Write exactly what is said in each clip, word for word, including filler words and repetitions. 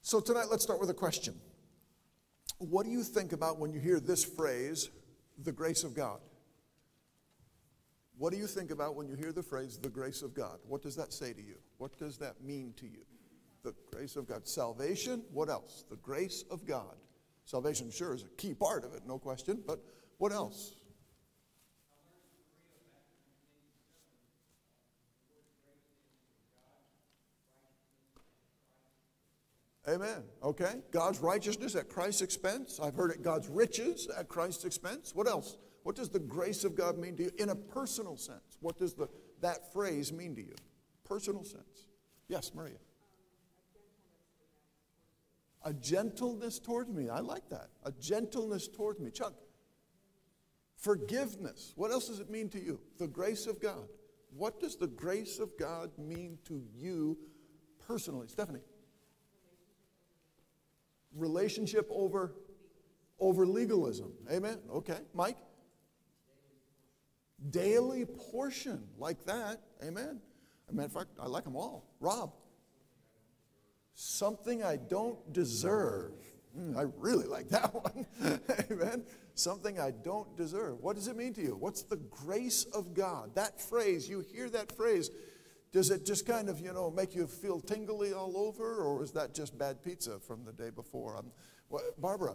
So tonight, let's start with a question. What do you think about when you hear this phrase, the grace of God? What do you think about when you hear the phrase, the grace of God? What does that say to you? What does that mean to you? The grace of God. Salvation, what else? The grace of God. Salvation sure is a key part of it, no question, but what else? Amen. Okay. God's righteousness at Christ's expense. I've heard it, God's riches at Christ's expense. What else? What does the grace of God mean to you in a personal sense? What does the, that phrase mean to you? Personal sense. Yes, Maria. A gentleness towards me. I like that. A gentleness towards me. Chuck. Forgiveness. What else does it mean to you? The grace of God. What does the grace of God mean to you personally? Stephanie. Relationship over, over legalism. Amen. Okay. Mike? Daily portion. Like that. Amen. As a matter of fact, I like them all. Rob? Something I don't deserve. Mm, I really like that one. Amen. Something I don't deserve. What does it mean to you? What's the grace of God? That phrase, you hear that phrase, does it just kind of, you know, make you feel tingly all over, or is that just bad pizza from the day before? Um, what, Barbara?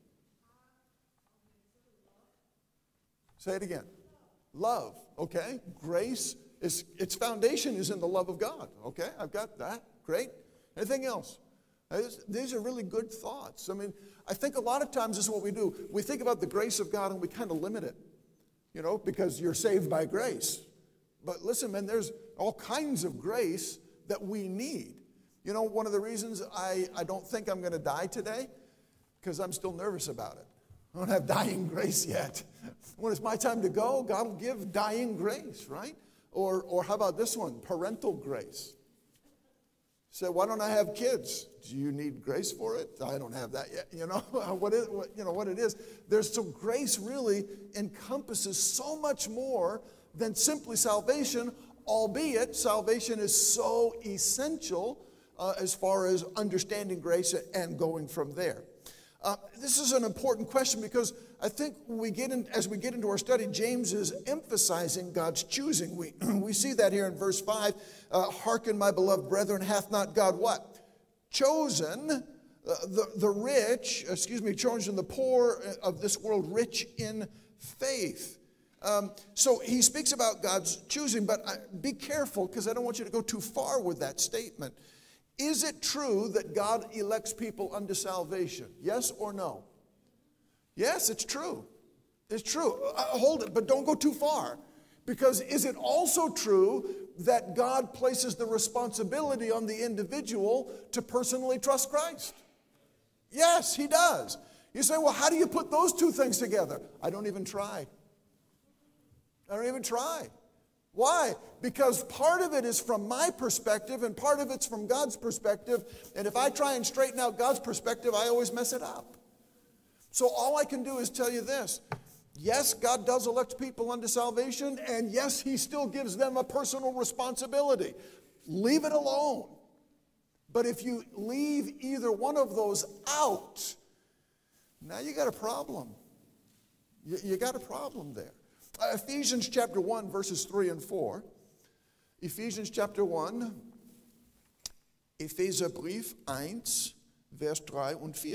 Say it again. Love, okay? Grace, is its foundation is in the love of God, okay? I've got that. Great. Anything else? These are really good thoughts. I mean, I think a lot of times this is what we do. We think about the grace of God and we kind of limit it, you know, because you're saved by grace. But listen, man, there's all kinds of grace that we need. You know, one of the reasons I, I don't think I'm going to die today, because I'm still nervous about it. I don't have dying grace yet. When it's my time to go, God will give dying grace, right? Or, or how about this one, parental grace? Say, why don't I have kids? Do you need grace for it? I don't have that yet. You know what is, what, you know what it is. There's so grace really encompasses so much more than simply salvation, albeit salvation is so essential uh, as far as understanding grace and going from there. Uh, this is an important question because I think we get in, as we get into our study, James is emphasizing God's choosing. We, we see that here in verse five. Uh, Hearken, my beloved brethren, hath not God what? Chosen uh, the, the rich, excuse me, chosen the poor of this world rich in faith. Um, so he speaks about God's choosing, but I, be careful because I don't want you to go too far with that statement. Is it true that God elects people unto salvation? Yes or no? Yes, it's true. It's true. Uh, hold it, but don't go too far. Because is it also true that God places the responsibility on the individual to personally trust Christ? Yes, he does. You say, well, how do you put those two things together? I don't even try. I don't even try. Why? Because part of it is from my perspective and part of it's from God's perspective. And if I try and straighten out God's perspective, I always mess it up. So all I can do is tell you this. Yes, God does elect people unto salvation, and yes, he still gives them a personal responsibility. Leave it alone. But if you leave either one of those out, now you got a problem. You, you got a problem there. Uh, Ephesians chapter one, verses three and four. Ephesians chapter one, Epheserbrief one, Vers drei und vier.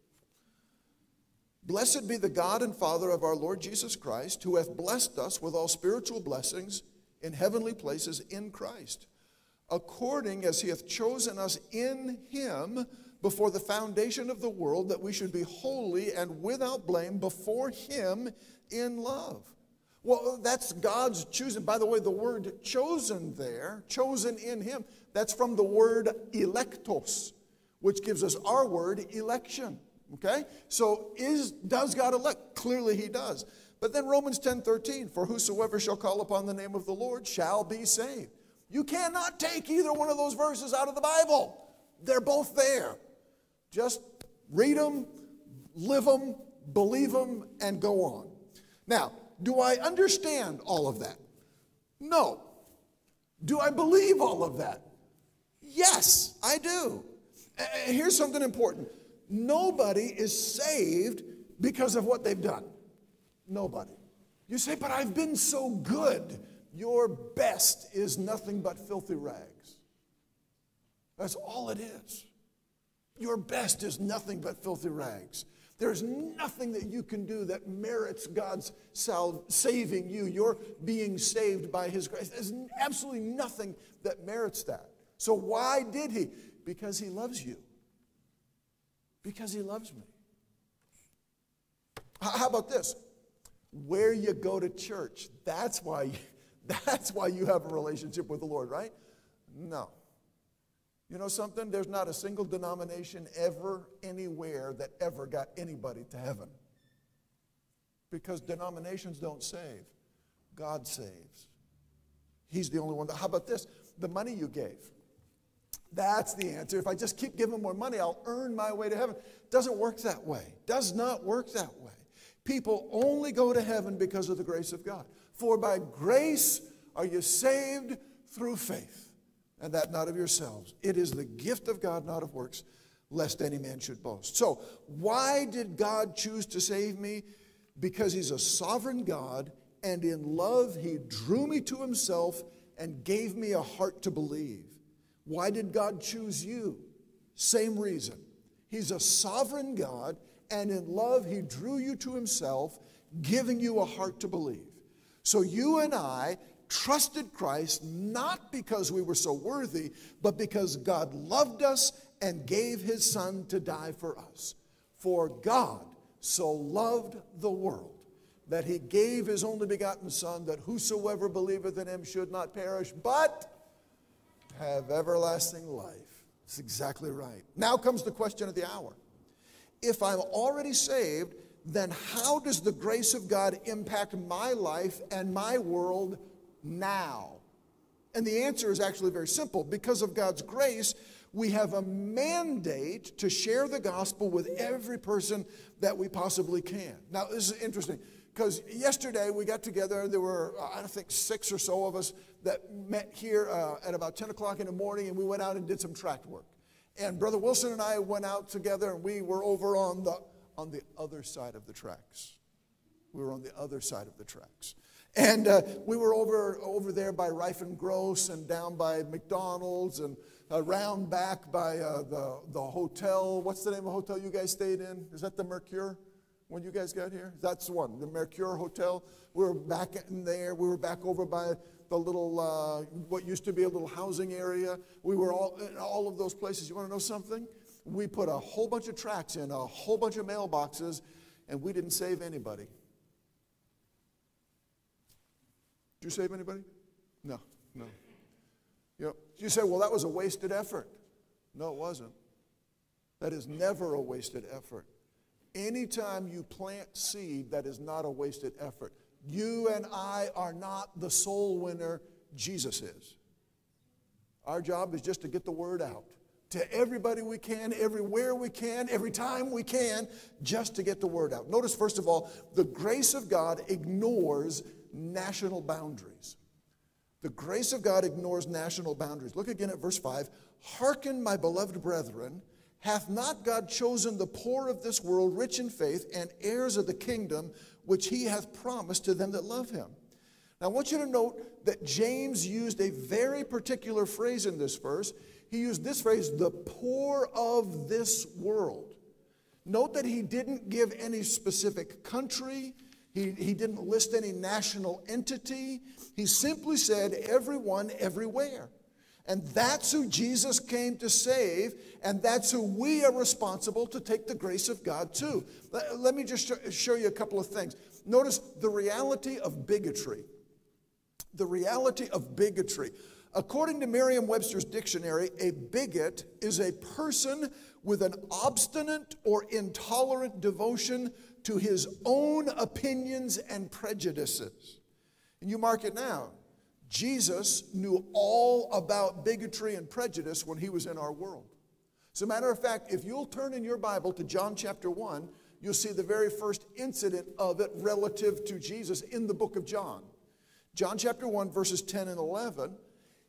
Blessed be the God and Father of our Lord Jesus Christ, who hath blessed us with all spiritual blessings in heavenly places in Christ, according as he hath chosen us in him before the foundation of the world, that we should be holy and without blame before him in love. Well, that's God's choosing. By the way, the word chosen there, chosen in him, that's from the word electos, which gives us our word election. Okay? So is does God elect? Clearly he does. But then Romans ten thirteen, for whosoever shall call upon the name of the Lord shall be saved. You cannot take either one of those verses out of the Bible. They're both there. Just read them, live them, believe them, and go on. Now, do I understand all of that? No. Do I believe all of that? Yes, I do. And here's something important. Nobody is saved because of what they've done. Nobody. You say, but I've been so good. Your best is nothing but filthy rags. That's all it is. Your best is nothing but filthy rags. There's nothing that you can do that merits God's sal- saving you. You're being saved by His grace. There's absolutely nothing that merits that. So why did He? Because He loves you. Because He loves me. How about this? Where you go to church, that's why you, that's why you have a relationship with the Lord, right? No. You know something? There's not a single denomination ever, anywhere, that ever got anybody to heaven. Because denominations don't save. God saves. He's the only one. That, how about this? The money you gave. That's the answer. If I just keep giving more money, I'll earn my way to heaven. Doesn't work that way. Does not work that way. People only go to heaven because of the grace of God. For by grace are you saved through faith, and that not of yourselves. It is the gift of God, not of works, lest any man should boast. So, why did God choose to save me? Because He's a sovereign God, and in love He drew me to Himself and gave me a heart to believe. Why did God choose you? Same reason. He's a sovereign God, and in love He drew you to Himself, giving you a heart to believe. So you and I trusted Christ not because we were so worthy, but because God loved us and gave His Son to die for us. For God so loved the world that He gave His only begotten Son, that whosoever believeth in Him should not perish, but have everlasting life. That's exactly right. Now comes the question of the hour. If I'm already saved, then how does the grace of God impact my life and my world now? And the answer is actually very simple. Because of God's grace, we have a mandate to share the gospel with every person that we possibly can. Now, this is interesting, because yesterday we got together. There were, I think, six or so of us that met here uh, at about ten o'clock in the morning, and we went out and did some tract work. And Brother Wilson and I went out together, and we were over on the on the other side of the tracks. We were on the other side of the tracks. And uh, we were over over there by Rife and Gross, and down by McDonald's, and around back by uh, the, the hotel. What's the name of the hotel you guys stayed in? Is that the Mercure when you guys got here? That's the one, the Mercure Hotel. We were back in there. We were back over by the little, uh, what used to be a little housing area. We were all in all of those places. You want to know something? We put a whole bunch of tracts in, a whole bunch of mailboxes, and we didn't save anybody. Did you save anybody? No, no. You know, you say, well, that was a wasted effort. No, it wasn't. That is never a wasted effort. Anytime you plant seed, that is not a wasted effort. You and I are not the soul winner. Jesus is. Our job is just to get the word out to everybody we can, everywhere we can, every time we can, just to get the word out. Notice, first of all, the grace of God ignores national boundaries. The grace of God ignores national boundaries. Look again at verse five. Hearken, my beloved brethren, hath not God chosen the poor of this world, rich in faith, and heirs of the kingdom, which He hath promised to them that love Him? Now I want you to note that James used a very particular phrase in this verse. He used this phrase, the poor of this world. Note that he didn't give any specific country. He, he didn't list any national entity. He simply said everyone, everywhere. And that's who Jesus came to save, and that's who we are responsible to take the grace of God to. Let, let me just show, show you a couple of things. Notice the reality of bigotry. The reality of bigotry. According to Merriam-Webster's dictionary, a bigot is a person with an obstinate or intolerant devotion to his own opinions and prejudices. And you mark it now. Jesus knew all about bigotry and prejudice when He was in our world. As a matter of fact, if you'll turn in your Bible to John chapter one, you'll see the very first incident of it relative to Jesus in the book of John. John chapter one, verses ten and eleven.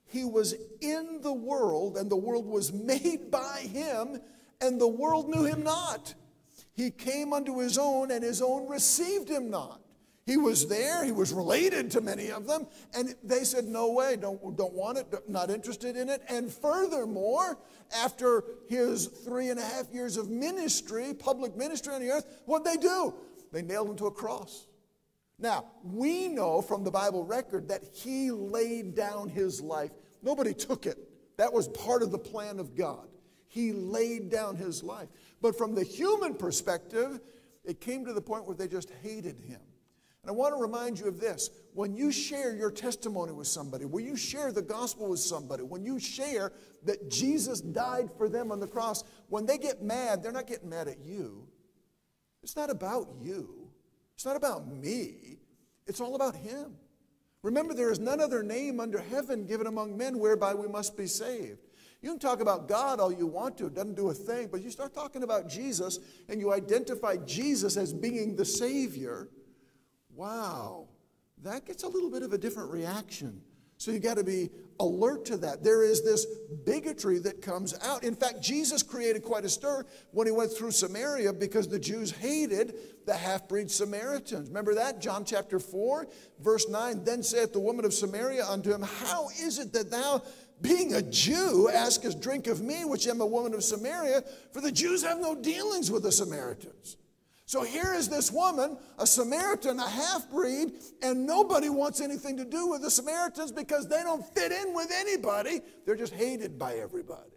He was in the world, and the world was made by him, and the world knew him not. He came unto his own, and his own received him not. He was there, he was related to many of them, and they said, no way, don't, don't want it, not interested in it. And furthermore, after his three and a half years of ministry, public ministry on the earth, what'd they do? They nailed him to a cross. Now, we know from the Bible record that he laid down his life. Nobody took it. That was part of the plan of God. He laid down his life. But from the human perspective, it came to the point where they just hated him. And I want to remind you of this. When you share your testimony with somebody, when you share the gospel with somebody, when you share that Jesus died for them on the cross, when they get mad, they're not getting mad at you. It's not about you. It's not about me. It's all about him. Remember, there is none other name under heaven given among men whereby we must be saved. You can talk about God all you want to. It doesn't do a thing. But you start talking about Jesus and you identify Jesus as being the Savior. Wow, that gets a little bit of a different reaction. So you got to be alert to that. There is this bigotry that comes out. In fact, Jesus created quite a stir when he went through Samaria because the Jews hated the half-breed Samaritans. Remember that? John chapter four, verse nine. Then saith the woman of Samaria unto him, how is it that thou, being a Jew, askest drink of me, which am a woman of Samaria? For the Jews have no dealings with the Samaritans. So here is this woman, a Samaritan, a half-breed, and nobody wants anything to do with the Samaritans because they don't fit in with anybody. They're just hated by everybody.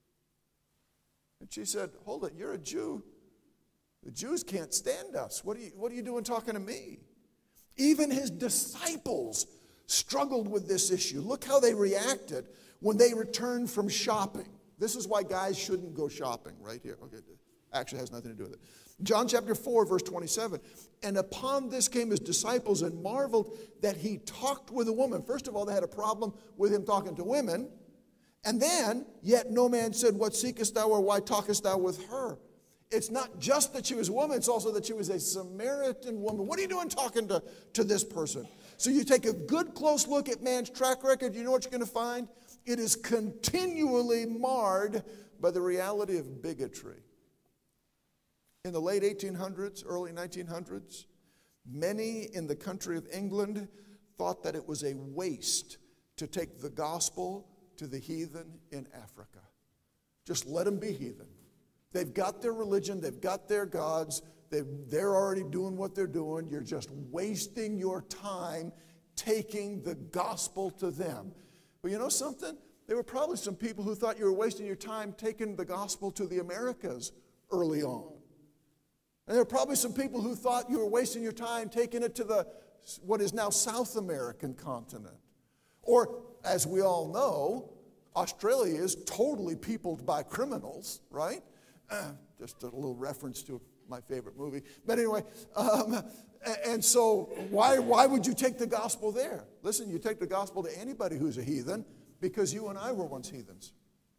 And she said, hold it, you're a Jew. The Jews can't stand us. What are you, what are you doing talking to me? Even his disciples struggled with this issue. Look how they reacted when they returned from shopping. This is why guys shouldn't go shopping right here. Okay, actually has nothing to do with it. John chapter four, verse twenty-seven. And upon this came his disciples and marveled that he talked with a woman. First of all, they had a problem with him talking to women. And then, yet no man said, what seekest thou, or why talkest thou with her? It's not just that she was a woman, it's also that she was a Samaritan woman. What are you doing talking to, to this person? So you take a good close look at man's track record, you know what you're going to find? It is continually marred by the reality of bigotry. In the late eighteen hundreds, early nineteen hundreds, many in the country of England thought that it was a waste to take the gospel to the heathen in Africa. Just let them be heathen. They've got their religion, they've got their gods, they've, they're already doing what they're doing. You're just wasting your time taking the gospel to them. But you know something? There were probably some people who thought you were wasting your time taking the gospel to the Americas early on. And there are probably some people who thought you were wasting your time taking it to the, what is now South American continent. Or, as we all know, Australia is totally peopled by criminals, right? Uh, just a little reference to my favorite movie. But anyway, um, and so why, why would you take the gospel there? Listen, you take the gospel to anybody who's a heathen because you and I were once heathens.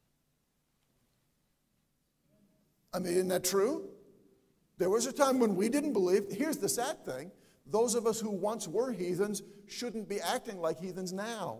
I mean, isn't that true? There was a time when we didn't believe. Here's the sad thing. Those of us who once were heathens shouldn't be acting like heathens now.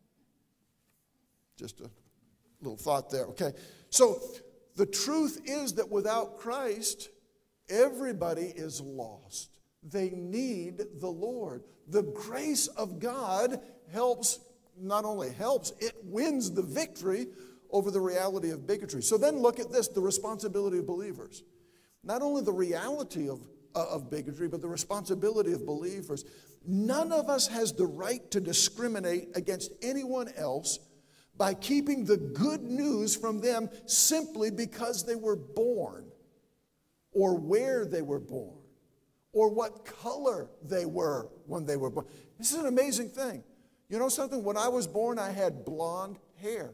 Just a little thought there, okay? So the truth is that without Christ, everybody is lost. They need the Lord. The grace of God helps, not only helps, it wins the victory over the reality of bigotry. So then look at this, the responsibility of believers. Not only the reality of, uh, of bigotry, but the responsibility of believers. None of us has the right to discriminate against anyone else by keeping the good news from them simply because they were born, or where they were born, or what color they were when they were born. This is an amazing thing. You know something? When I was born, I had blonde hair.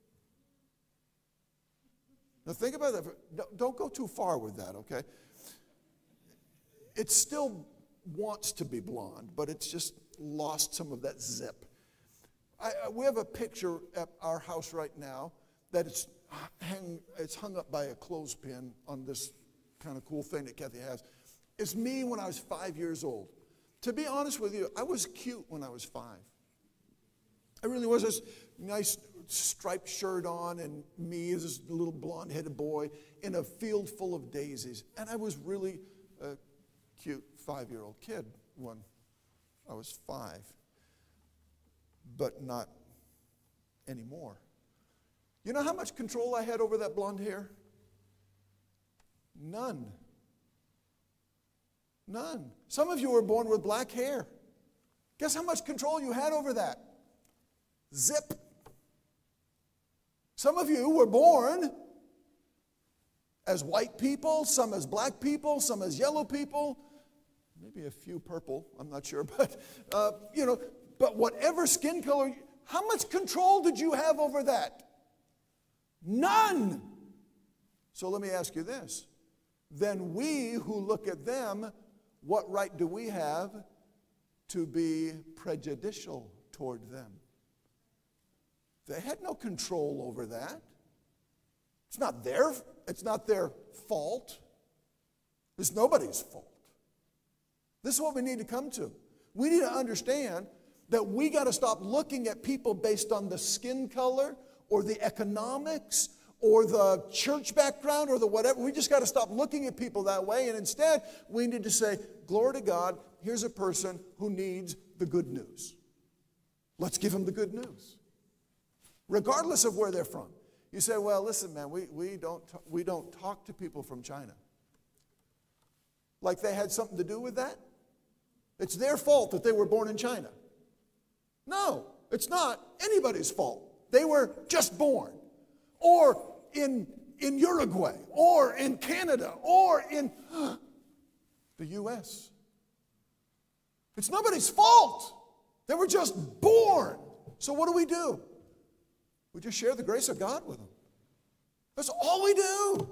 Now think about that. Don't go too far with that, okay? It still wants to be blonde, but it's just lost some of that zip. I, we have a picture at our house right now that it's, hang, it's hung up by a clothespin on this kind of cool thing that Kathy has. It's me when I was five years old. To be honest with you, I was cute when I was five. I really was. This nice striped shirt on, and me as this little blonde-headed boy in a field full of daisies. And I was really a cute five-year-old kid when I was five, but not anymore. You know how much control I had over that blonde hair? None. None. Some of you were born with black hair. Guess how much control you had over that? Zip. Some of you were born as white people, some as black people, some as yellow people, maybe a few purple, I'm not sure, but, uh, you know, but whatever skin color, how much control did you have over that? None. So let me ask you this. Then we who look at them, what right do we have to be prejudicial toward them? They had no control over that. It's not their, it's not their fault. It's nobody's fault. This is what we need to come to. We need to understand that we got to stop looking at people based on the skin color or the economics or the church background or the whatever. We just got to stop looking at people that way. And instead, we need to say, glory to God, here's a person who needs the good news. Let's give him the good news, regardless of where they're from. You say, well, listen, man, we, we, don't, we don't talk to people from China. Like they had something to do with that? It's their fault that they were born in China. No, it's not anybody's fault. They were just born. Or in, in Uruguay, or in Canada, or in the U S. It's nobody's fault. They were just born. So what do we do? We just share the grace of God with them. That's all we do.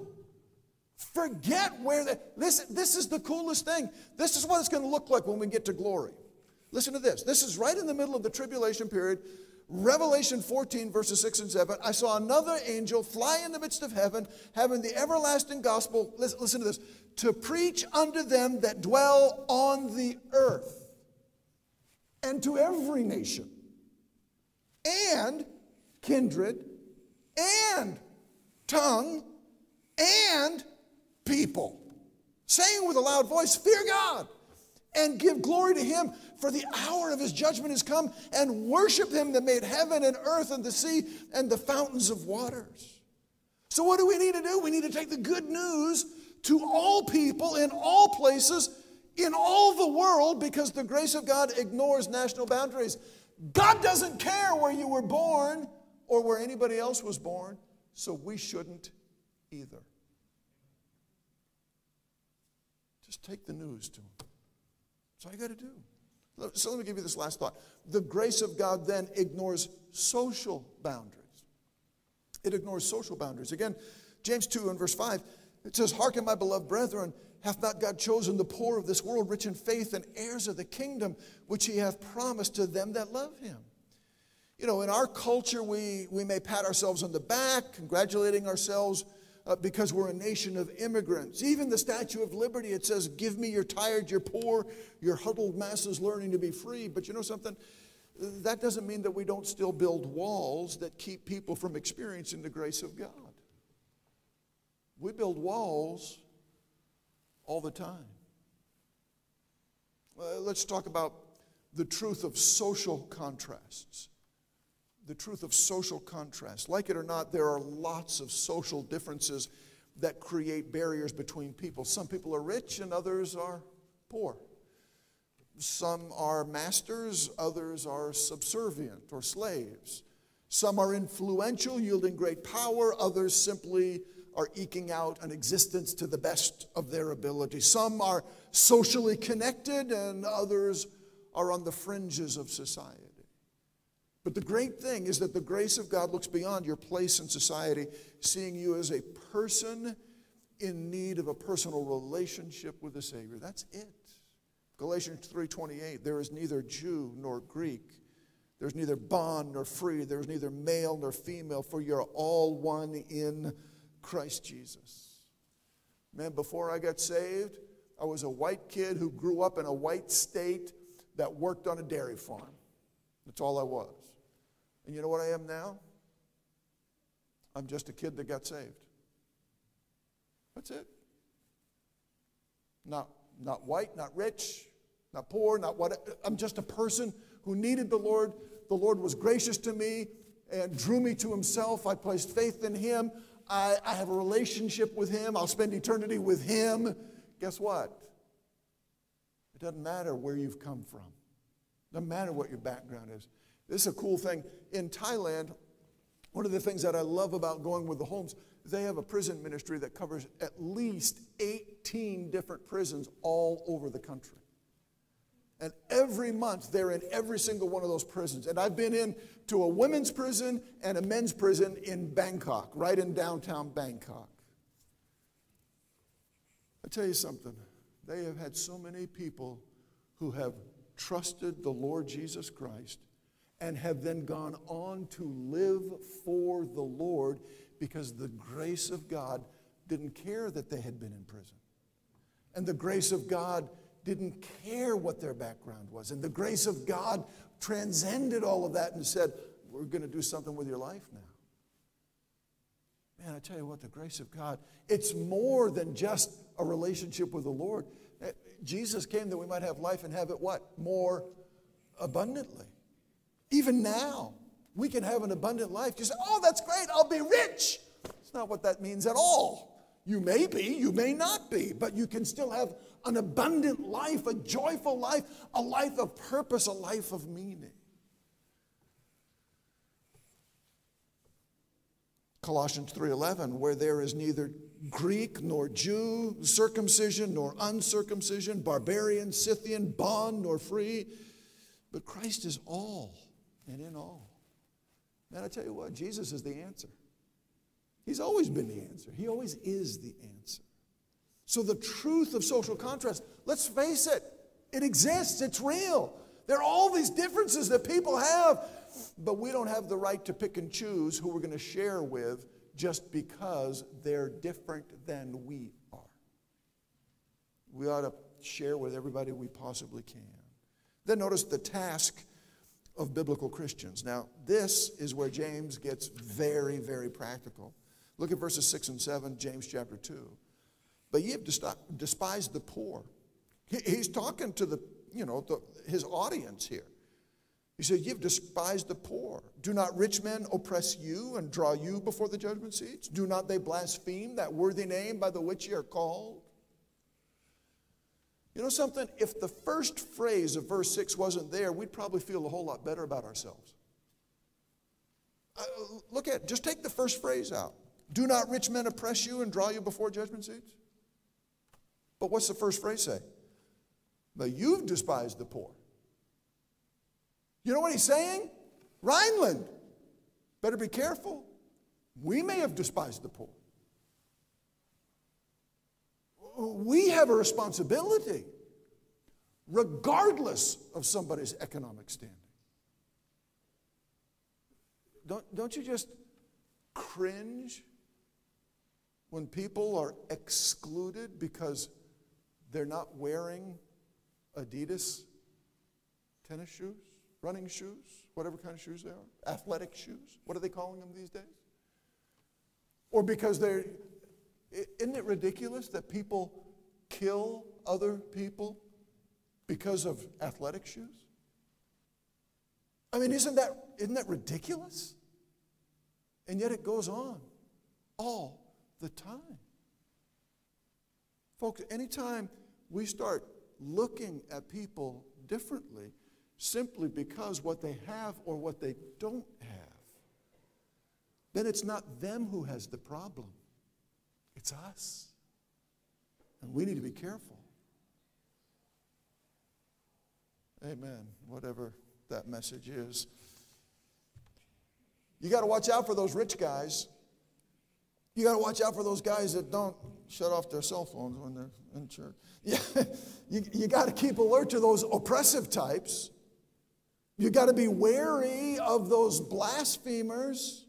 Forget where they, this, this is the coolest thing. This is what it's going to look like when we get to glory. Listen to this. This is right in the middle of the tribulation period. Revelation fourteen, verses six and seven. I saw another angel fly in the midst of heaven, having the everlasting gospel, listen, listen to this, to preach unto them that dwell on the earth, and to every nation, and kindred, and tongue, and people, saying with a loud voice, fear God, and give glory to him, for the hour of his judgment is come, and worship him that made heaven and earth and the sea and the fountains of waters. So what do we need to do? We need to take the good news to all people in all places in all the world, because the grace of God ignores national boundaries. God doesn't care where you were born or where anybody else was born, so we shouldn't either. Just take the news to him. That's all you got to do. So let me give you this last thought. The grace of God then ignores social boundaries. It ignores social boundaries. Again, James two and verse five, it says, hearken, my beloved brethren, hath not God chosen the poor of this world, rich in faith, and heirs of the kingdom, which he hath promised to them that love him? You know, in our culture, we, we may pat ourselves on the back, congratulating ourselves uh, because we're a nation of immigrants. Even the Statue of Liberty, it says, give me your tired, your poor, your huddled masses learning to be free. But you know something? That doesn't mean that we don't still build walls that keep people from experiencing the grace of God. We build walls all the time. Uh, let's talk about the truth of social contrasts. The truth of social contrast. Like it or not, there are lots of social differences that create barriers between people. Some people are rich and others are poor. Some are masters, others are subservient or slaves. Some are influential, yielding great power, others simply are eking out an existence to the best of their ability. Some are socially connected and others are on the fringes of society. But the great thing is that the grace of God looks beyond your place in society, seeing you as a person in need of a personal relationship with the Savior. That's it. Galatians three twenty-eight, there is neither Jew nor Greek. There's neither bond nor free. There's neither male nor female, for you're all one in Christ Jesus. Man, before I got saved, I was a white kid who grew up in a white state that worked on a dairy farm. That's all I was. And you know what I am now? I'm just a kid that got saved. That's it. Not, not white, not rich, not poor, not what. I'm just a person who needed the Lord. The Lord was gracious to me and drew me to himself. I placed faith in him. I, I have a relationship with him. I'll spend eternity with him. Guess what? It doesn't matter where you've come from. It doesn't matter what your background is. This is a cool thing. In Thailand, one of the things that I love about going with the Holmes, they have a prison ministry that covers at least eighteen different prisons all over the country. And every month, they're in every single one of those prisons. And I've been in to a women's prison and a men's prison in Bangkok, right in downtown Bangkok. I tell you something. They have had so many people who have trusted the Lord Jesus Christ and have then gone on to live for the Lord because the grace of God didn't care that they had been in prison. And the grace of God didn't care what their background was. And the grace of God transcended all of that and said, we're going to do something with your life now. Man, I tell you what, the grace of God, it's more than just a relationship with the Lord. Jesus came that we might have life and have it what? More abundantly. Even now, we can have an abundant life. You say, oh, that's great, I'll be rich. That's not what that means at all. You may be, you may not be, but you can still have an abundant life, a joyful life, a life of purpose, a life of meaning. Colossians three eleven, where there is neither Greek nor Jew, circumcision nor uncircumcision, barbarian, Scythian, bond nor free, but Christ is all and in all. Man, I tell you what, Jesus is the answer. He's always been the answer. He always is the answer. So the truth of social contrast, let's face it, it exists, it's real. There are all these differences that people have, but we don't have the right to pick and choose who we're going to share with just because they're different than we are. We ought to share with everybody we possibly can. Then notice the task of biblical Christians. Now, this is where James gets very, very practical. Look at verses six and seven, James chapter two. But ye have despised the poor. He, he's talking to the, you know, the, his audience here. He said, ye have despised the poor. Do not rich men oppress you and draw you before the judgment seats? Do not they blaspheme that worthy name by the which ye are called? You know something? If the first phrase of verse six wasn't there, we'd probably feel a whole lot better about ourselves. Uh, look at, just take the first phrase out. Do not rich men oppress you and draw you before judgment seats? But what's the first phrase say? But you've despised the poor. You know what he's saying? Rhineland, better be careful. We may have despised the poor. We have a responsibility, regardless of somebody's economic standing. Don't, don't you just cringe when people are excluded because they're not wearing Adidas tennis shoes, running shoes, whatever kind of shoes they are, athletic shoes? What are they calling them these days? Or because they're, isn't it ridiculous that people kill other people because of athletic shoes? I mean, isn't that, isn't that ridiculous? And yet it goes on all the time. Folks, anytime we start looking at people differently simply because what they have or what they don't have, then it's not them who has the problem. It's us. And we need to be careful. Amen. Whatever that message is. You got to watch out for those rich guys. You got to watch out for those guys that don't shut off their cell phones when they're in church. Yeah, you you got to keep alert to those oppressive types. You got to be wary of those blasphemers.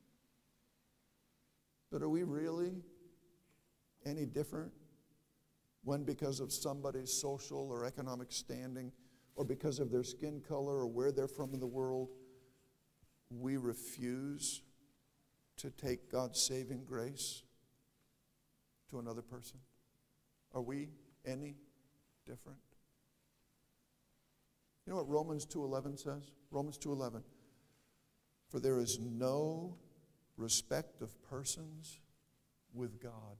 But are we really any different when because of somebody's social or economic standing or because of their skin color or where they're from in the world, we refuse to take God's saving grace to another person? Are we any different? You know what Romans two eleven says? Romans two eleven. For there is no respect of persons with God.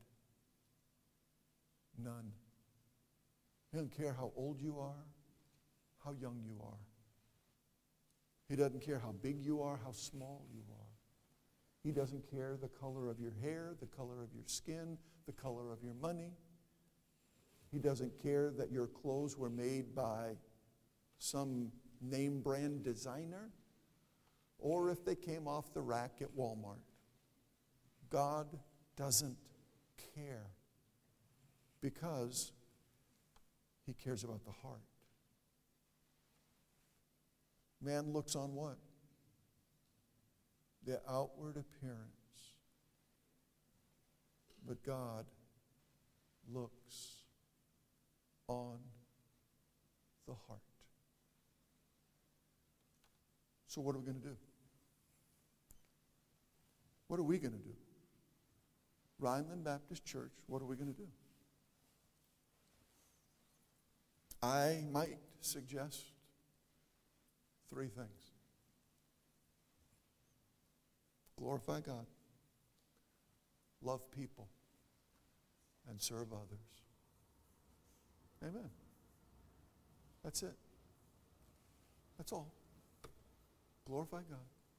None. He doesn't care how old you are, how young you are. He doesn't care how big you are, how small you are. He doesn't care the color of your hair, the color of your skin, the color of your money. He doesn't care that your clothes were made by some name brand designer or if they came off the rack at Walmart. God doesn't care because he cares about the heart. Man looks on what? The outward appearance. But God looks on the heart. So what are we going to do? What are we going to do? Rhineland Baptist Church, what are we going to do? I might suggest three things. Glorify God, love people, and serve others. Amen. That's it. That's all. Glorify God,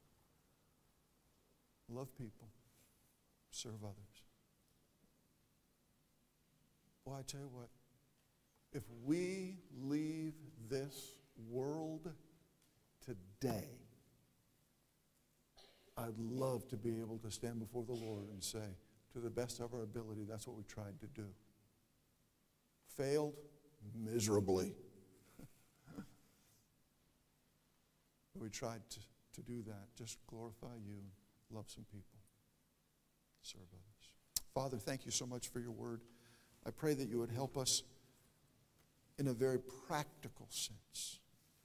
love people, serve others. Well, I tell you what, if we leave this world today, I'd love to be able to stand before the Lord and say, to the best of our ability, that's what we tried to do. Failed miserably. We tried to, to do that. Just glorify you, love some people, serve others. Father, thank you so much for your word. I pray that you would help us in a very practical sense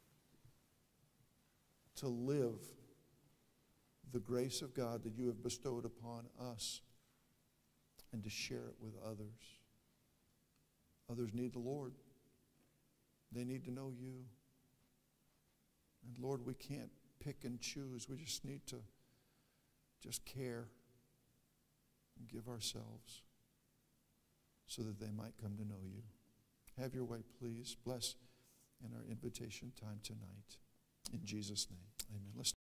to live the grace of God that you have bestowed upon us and to share it with others. Others need the Lord. They need to know you. And Lord, we can't pick and choose. We just need to just care and give ourselves so that they might come to know you. Have your way, please. Bless in our invitation time tonight. In Jesus' name, amen. Let's